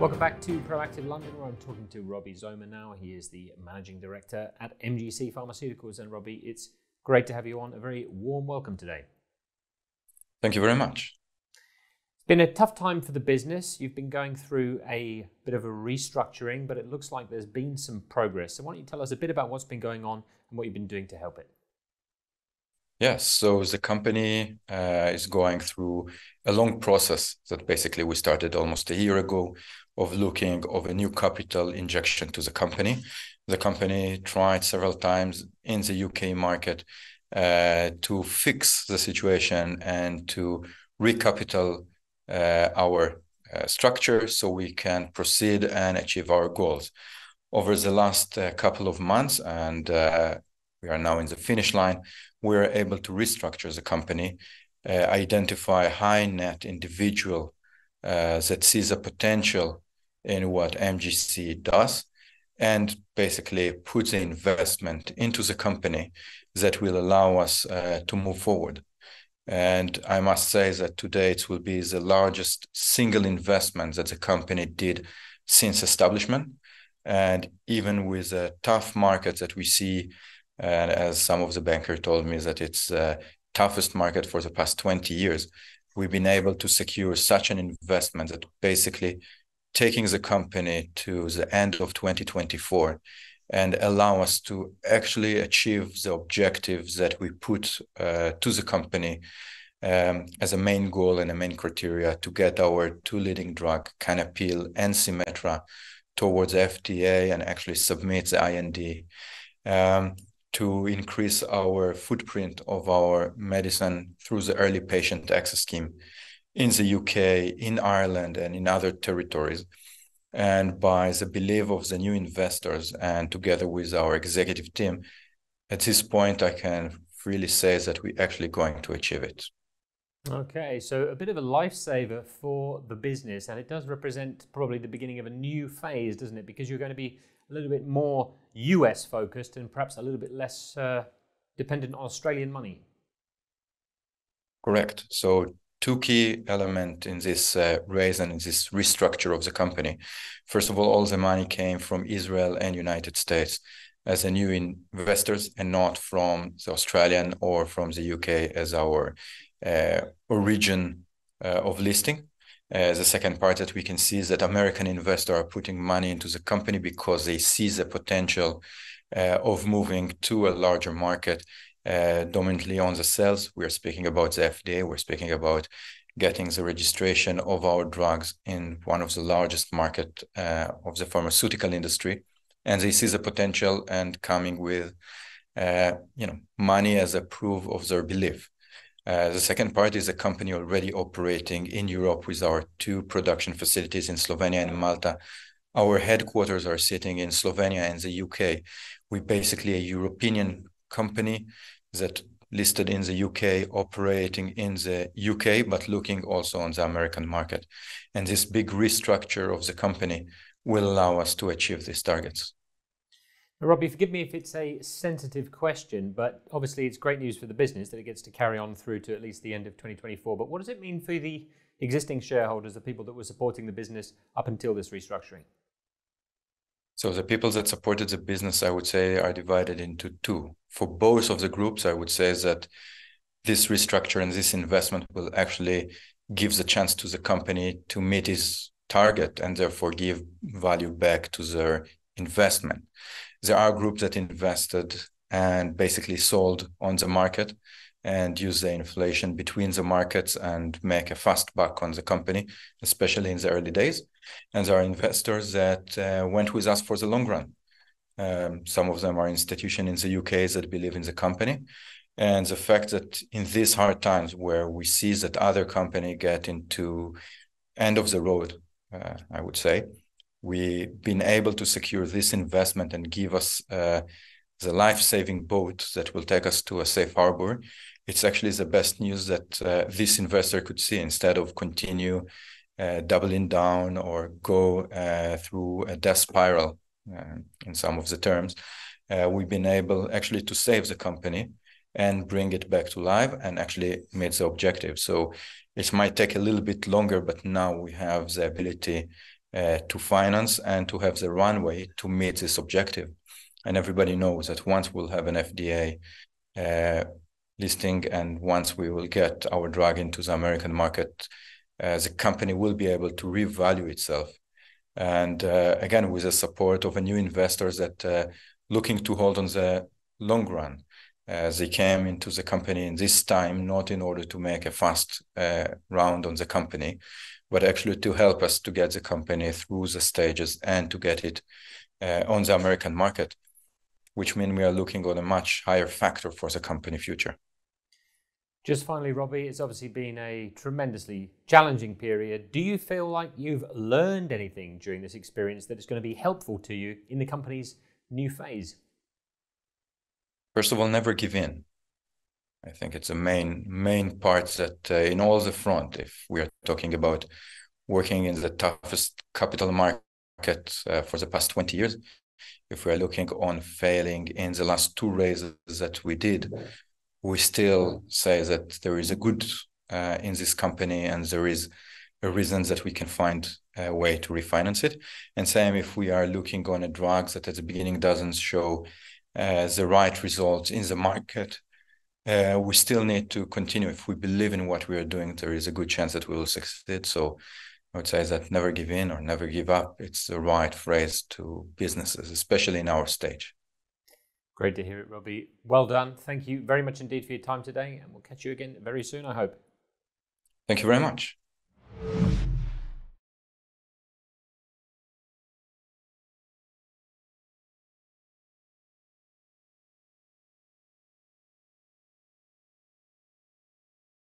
Welcome back to Proactive London, where I'm talking to Roby Zomer now. He is the Managing Director at MGC Pharmaceuticals. And Roby, it's great to have you on. A very warm welcome today. Thank you very much. It's been a tough time for the business. You've been going through a bit of a restructuring, but it looks like there's been some progress. So why don't you tell us a bit about what's been going on and what you've been doing to help it? Yes, so the company is going through a long process that basically we started almost a year ago of looking of a new capital injection to the company. The company tried several times in the UK market to fix the situation and to recapital our structure so we can proceed and achieve our goals. Over the last couple of months, and we are now in the finish line, we're able to restructure the company, identify high net individual that sees a potential in what MGC does, and basically put the investment into the company that will allow us to move forward. And I must say that today it will be the largest single investment that the company did since establishment. And even with a tough market that we see, and as some of the bankers told me that it's the toughest market for the past 20 years, we've been able to secure such an investment that basically taking the company to the end of 2024 and allow us to actually achieve the objectives that we put to the company as a main goal and a main criteria to get our two leading drug, CannEpil and CimetrA, towards FDA and actually submit the IND. To increase our footprint of our medicine through the early patient access scheme in the UK, in Ireland, and in other territories. And by the belief of the new investors and together with our executive team, at this point, I can really say that we're actually going to achieve it. Okay, so a bit of a lifesaver for the business, and it does represent probably the beginning of a new phase, doesn't it? Because you're going to be a little bit more US focused and perhaps a little bit less dependent on Australian money. Correct. So two key elements in this raise and in this restructure of the company. First of all the money came from Israel and United States as a new investors and not from the Australian or from the UK as our origin of listing. The second part that we can see is that American investors are putting money into the company because they see the potential of moving to a larger market, dominantly on the sales. We're speaking about the FDA. We're speaking about getting the registration of our drugs in one of the largest market of the pharmaceutical industry. And they see the potential and coming with money as a proof of their belief. The second part is a company already operating in Europe with our two production facilities in Slovenia and Malta. Our headquarters are sitting in Slovenia and the UK. We're basically a European company that listed in the UK, operating in the UK, but looking also on the American market. And this big restructure of the company will allow us to achieve these targets. Roby, forgive me if it's a sensitive question, but obviously it's great news for the business that it gets to carry on through to at least the end of 2024. But what does it mean for the existing shareholders, the people that were supporting the business up until this restructuring? So the people that supported the business, I would say, are divided into two. For both of the groups, I would say that this restructure and this investment will actually give the chance to the company to meet its target and therefore give value back to their investment. There are groups that invested and basically sold on the market and use the inflation between the markets and make a fast buck on the company, especially in the early days. And there are investors that went with us for the long run. Some of them are institutions in the UK that believe in the company. And the fact that in these hard times where we see that other companies get into end of the road, I would say, we've been able to secure this investment and give us the life-saving boat that will take us to a safe harbor. It's actually the best news that this investor could see instead of continue doubling down or go through a death spiral in some of the terms. We've been able actually to save the company and bring it back to life and actually meet the objective. So it might take a little bit longer, but now we have the ability to finance and to have the runway to meet this objective. And everybody knows that once we'll have an FDA listing and once we will get our drug into the American market, the company will be able to revalue itself. And again, with the support of a new investors that looking to hold on the long run. They came into the company in this time, not in order to make a fast round on the company, but actually to help us to get the company through the stages and to get it on the American market, which means we are looking on a much higher factor for the company future. Just finally, Robbie, it's obviously been a tremendously challenging period. Do you feel like you've learned anything during this experience that is going to be helpful to you in the company's new phase? First of all, never give in. I think it's a main part that in all the front, if we are talking about working in the toughest capital market for the past 20 years, if we are looking on failing in the last 2 raises that we did, we still say that there is a good in this company and there is a reason that we can find a way to refinance it. And same if we are looking on a drug that at the beginning doesn't show the right results in the market, we still need to continue. If we believe in what we are doing, there is a good chance that we will succeed. So I would say that never give in or never give up. It's the right phrase to businesses, especially in our stage. Great to hear it, Robbie. Well done. Thank you very much indeed for your time today, and we'll catch you again very soon, I hope. Thank you very much.